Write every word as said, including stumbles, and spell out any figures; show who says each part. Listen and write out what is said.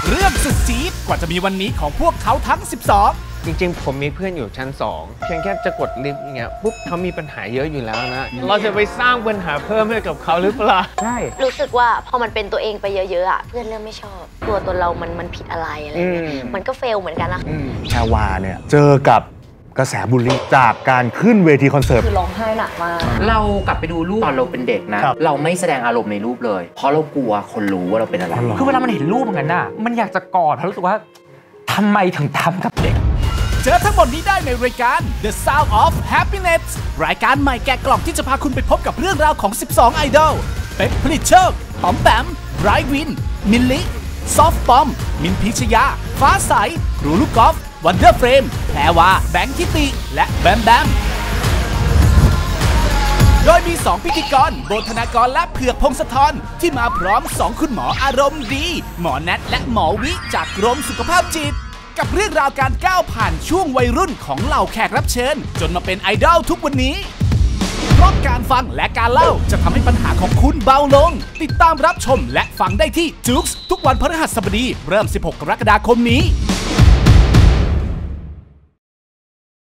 Speaker 1: เรื่องสุดจี๊ดกว่าจะมีวันนี้ของพวกเขาทั้งสิบสอง
Speaker 2: จริงๆผมมีเพื่อนอยู่ชั้นสองเพียงแค่จะกดลิฟต์เงี้ยปุ๊บเขามีปัญหาเยอะอยู่แล้วนะเราจะไปสร้างปัญหาเพิ่มให้กับเขาหรือเปล่าใช่
Speaker 3: รู้สึกว่าพอมันเป็นตัวเองไปเยอะๆอ่ะเพื่อนเริ่มไม่ชอบตัวตนเรามันมันผิดอะไรอะไรเงี้ยมันก็เฟลเหมือนกันนะ
Speaker 4: แพรวาเนี่ยเจอกับกระแสบูลลี่จากการขึ้นเวทีคอนเสิร์ต
Speaker 3: คือร้องไห้หนักมาก
Speaker 5: เรากลับไปดูรูปตอนเราเป็นเด็กนะเราไม่แสดงอารมณ์ในรูปเลยเพราะเรากลัวคนรู้ว่าเราเป็นอะไรคือเวลามันเห็นรูปเหมือนกันน่ะมันอยากจะกอดเพราะรู้สึกว่าทำไมถึงทำกับเด็ก
Speaker 1: เจอทั้งหมดนี้ได้ในรายการ The Sound of Happiness รายการใหม่แกะกล่องที่จะพาคุณไปพบกับเรื่องราวของสิบสองไอดอลเป๊กผลิตโชคปอมแปมไบรท์วินมิลลิซอฟปอมมินพิชยาฟ้าใสครูลูกกอล์ฟวันเดอร์เฟรมแพรวาแบงค์ทิติและแบมแบมโดยมีสองพิธีกรโบธนากรและเผือกพงศธรที่มาพร้อมสองคุณหมออารมณ์ดีหมอแนทและหมอวิจากกรมสุขภาพจิตกับเรื่องราวการก้าวผ่านช่วงวัยรุ่นของเหล่าแขกรับเชิญจนมาเป็นไอดอลทุกวันนี้เพราะการฟังและการเล่าจะทำให้ปัญหาของคุณเบาลงติดตามรับชมและฟังได้ที่จุ๊กส์ทุกวันพฤหัสบดีเริ่มสิบหกกรกฎาคมนี้